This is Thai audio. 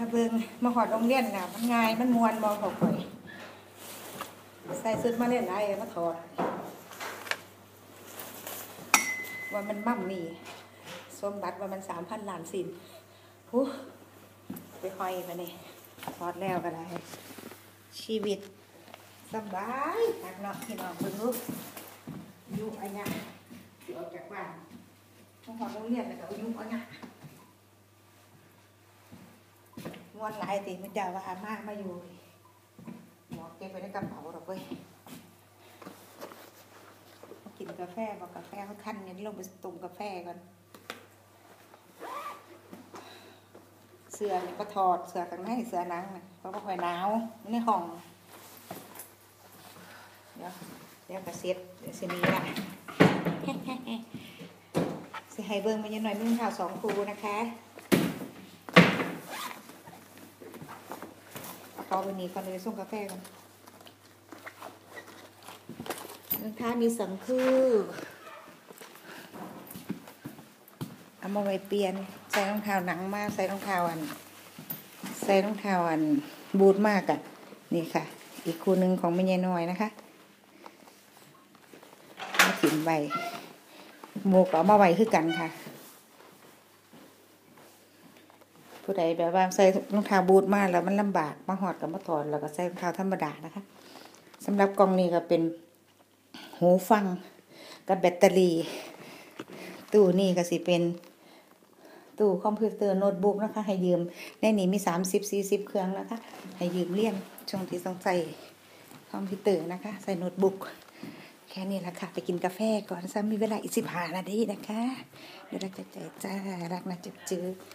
มาเบิ่งมาหอดโรงเรียนน่ะมันง่ายมันมวนบ่เขาข่อยใส่ชุดมาเล่นไรมาถอดว่ามันมั่มนี่สมบัติว่ามัน3,000 ล้านสินไปคอยกันนี่ถอดแล้วก็ได้ชีวิตสบายนักเนาะพี่น้องเบิ่งลูกอยู่อันเนี้ยออกจากบ้านมาหอดโรงเรียนแล้วก็อยู่อันเนี้ยมวนหลายติมันจะว่ามาอยู่หมอเก็บไปในกระเป๋าหรอกเว้ยกินกาแฟบอกกาแฟเขาคั้นเนี่ยลงไปตุ่มกาแฟก่อนเสื้อนี่ก็ถอดเสื้อข้างในเสื้อหนังนะเพราะว่าค่อยหนาวในห้องเดี๋ยวกระเซ็ดเดี๋ยวสินี้ละสิให้เบิ้งมายังหน่อยนึ่งข่าว2 คู่นะคะเอาไปนี้ก่อนเลยส่งกาแฟก่อนนะคะมี2 คู่เอามาไว้เปลี่ยนใส่รองเท้าหนังมากใส่รองเท้าอันบูทมากอ่ะนี่ค่ะอีกคู่หนึ่งของแม่ยายน้อยนะคะมาถิ่มใบหมูกเอามาไว้คือกันค่ะผู้ใดแบบว่าใส่รองเท้าบูทมากแล้วมันลำบากมาหอดกับมาถอดแล้วก็ใส่รองเท้าธรรมดานะคะสำหรับกล่องนี้ก็เป็นหูฟังกับแบตเตอรี่ตู้นี่ก็สิเป็นตู้คอมพิวเตอร์โน้ตบุ๊กนะคะให้ยืมในนี้มี30-40 เครื่องนะคะให้ยืมเรียนช่วงที่ต้องใส่คอมพิวเตอร์นะคะใส่โน้ตบุ๊กแค่นี้แหละค่ะไปกินกาแฟก่อนซ้ำมีเวลาอีก15 นาทีนะคะเดี๋ยวเราจะใจจ้ารักนะจืด